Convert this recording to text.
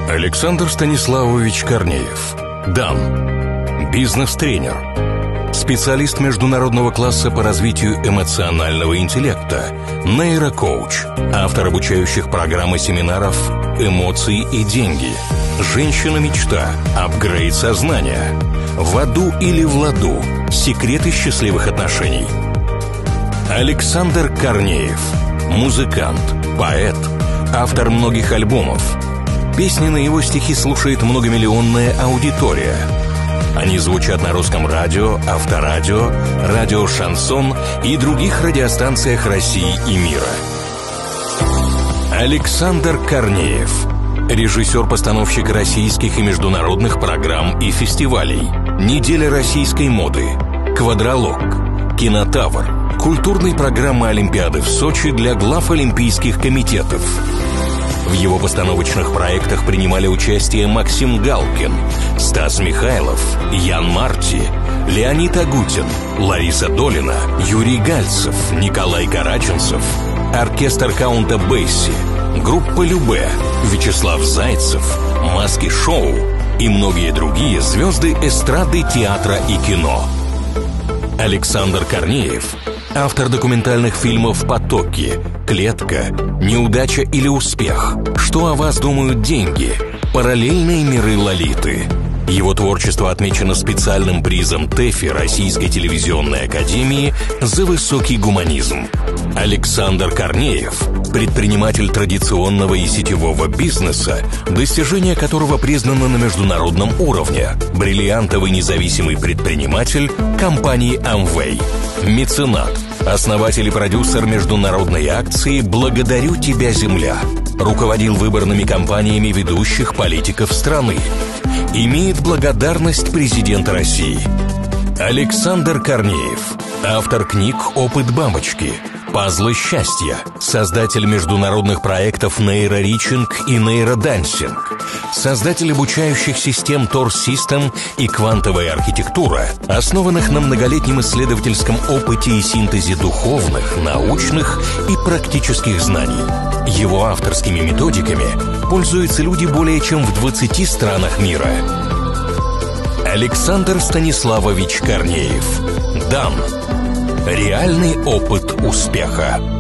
Александр Станиславович Корнеев. Дан. Бизнес-тренер. Специалист международного класса по развитию эмоционального интеллекта. Нейрокоуч. Автор обучающих программ и семинаров «Эмоции и деньги». «Женщина-мечта». «Апгрейд сознания». «В аду или в ладу». «Секреты счастливых отношений». Александр Корнеев. Музыкант, поэт, автор многих альбомов. Песни на его стихи слушает многомиллионная аудитория. Они звучат на русском радио, авторадио, радио «Шансон» и других радиостанциях России и мира. Александр Корнеев. Режиссер-постановщик российских и международных программ и фестивалей. «Неделя российской моды», «Квадролог», «Кинотавр», культурной программы Олимпиады в Сочи для глав олимпийских комитетов. В его постановочных проектах принимали участие Максим Галкин, Стас Михайлов, Ян Марти, Леонид Агутин, Лариса Долина, Юрий Гальцев, Николай Караченцев, оркестр Каунта Бэсси, группа Любэ, Вячеслав Зайцев, Маски-шоу и многие другие звезды эстрады, театра и кино. Александр Корнеев – автор документальных фильмов «Потоки», «Клетка», «Неудача или успех», «Что о вас думают деньги», «Параллельные миры Лолиты». Его творчество отмечено специальным призом ТЭФИ Российской телевизионной академии за высокий гуманизм. Александр Корнеев – предприниматель традиционного и сетевого бизнеса, достижения которого признаны на международном уровне, бриллиантовый независимый предприниматель компании Amway, меценат, основатель и продюсер международной акции «Благодарю тебя, Земля», руководил выборными кампаниями ведущих политиков страны, имеет благодарность президента России. Александр Корнеев – автор книг «Опыт бабочки», «Пазлы счастья», создатель международных проектов «Нейроричинг» и «Нейродансинг», создатель обучающих систем Tor System и «Квантовая архитектура», основанных на многолетнем исследовательском опыте и синтезе духовных, научных и практических знаний. Его авторскими методиками пользуются люди более чем в 20 странах мира. Александр Станиславович Корнеев. Дан. Реальный опыт успеха.